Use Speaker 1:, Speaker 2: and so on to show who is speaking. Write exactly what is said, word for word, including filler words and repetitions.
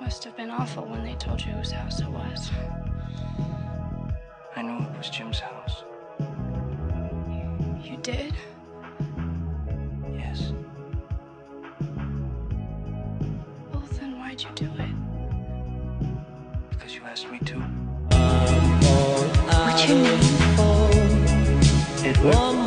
Speaker 1: Must have been awful when they told you whose house it was.
Speaker 2: I knew it was Jim's house.
Speaker 1: You did?
Speaker 2: Yes.
Speaker 1: Well, then why'd you do it?
Speaker 2: Because you asked me to.
Speaker 1: What's your name?
Speaker 2: Edward.